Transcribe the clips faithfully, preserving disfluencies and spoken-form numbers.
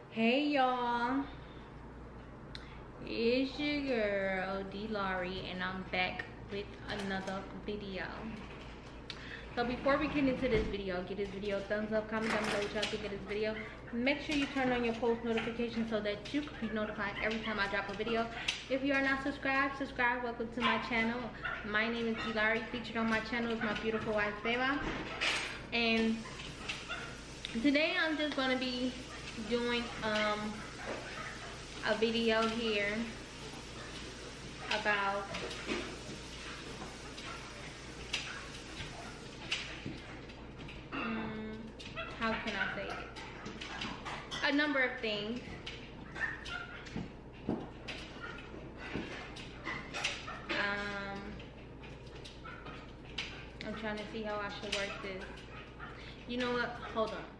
Hey y'all, it's your girl D Laurie and I'm back with another video. So before we get into this video, give this video a thumbs up, comment down below what y'all think of this video. Make sure you turn on your post notifications so that you can be notified every time I drop a video. If you are not subscribed, subscribe. Welcome to my channel. My name is D Laurie. Featured on my channel is my beautiful wife Beba. And today I'm just gonna be doing um a video here about um, how can I say it? A number of things. Um, I'm trying to see how I should work this. You know what? Hold on.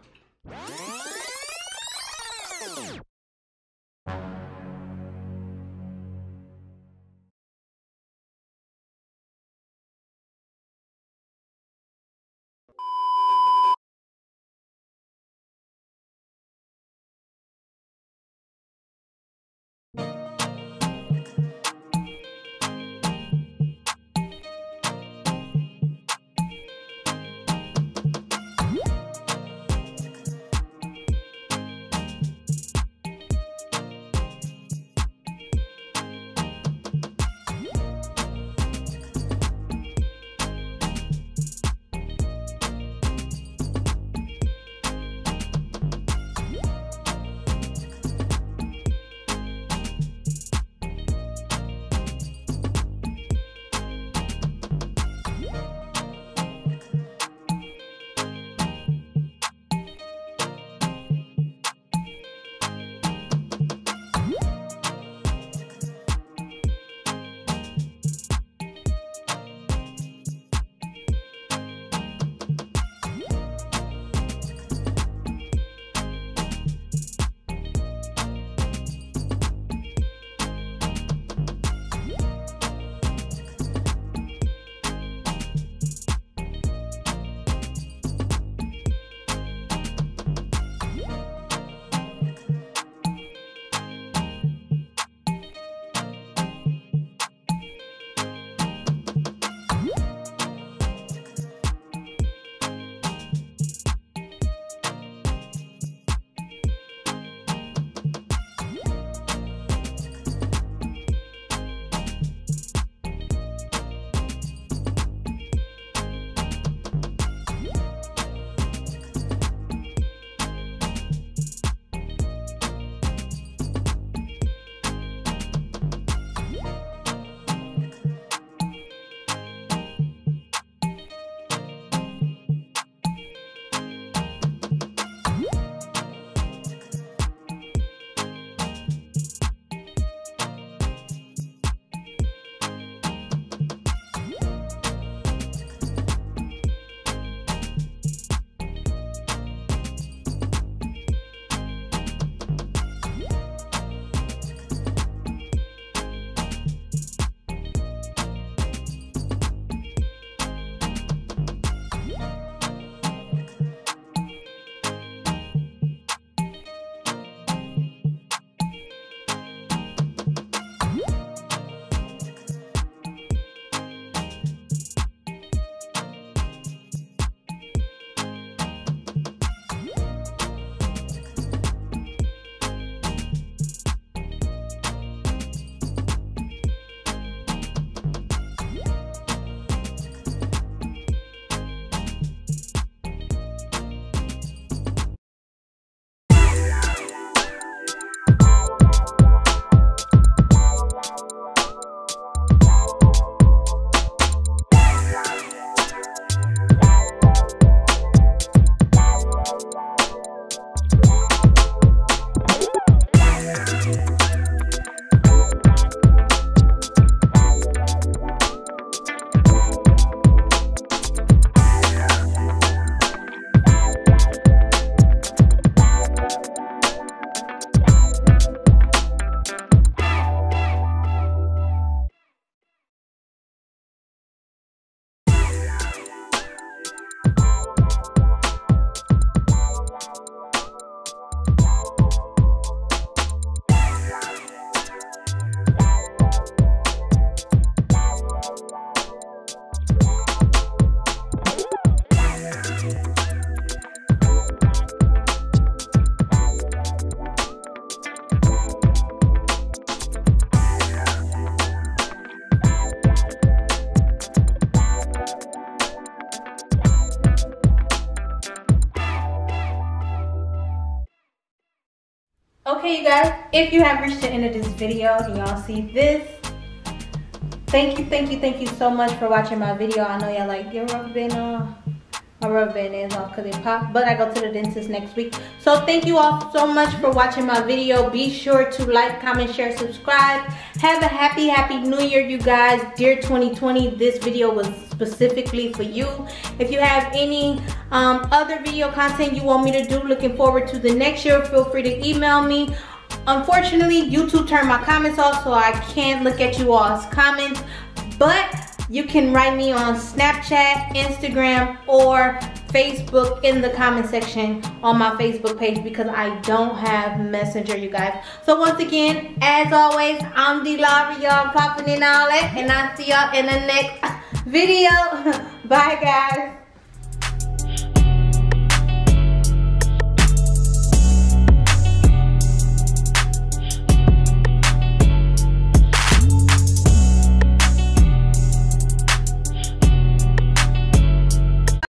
Okay, you guys, if you have reached the end of this video and y'all see this, thank you, thank you, thank you so much for watching my video. I know y'all like, your rubber band off. My rubber band is off because it popped, but I go to the dentist next week. So thank you all so much for watching my video. Be sure to like, comment, share, subscribe. Have a happy, happy new year, you guys. Dear twenty twenty, this video was specifically for you. If you have any um, other video content you want me to do, looking forward to the next year, feel free to email me. Unfortunately, YouTube turned my comments off, so I can't look at you all's comments, but you can write me on Snapchat, Instagram, or Facebook in the comment section on my Facebook page because I don't have Messenger, you guys. So once again, as always, I'm DeLauri, y'all popping in all that, and I'll see y'all in the next video. Bye, guys.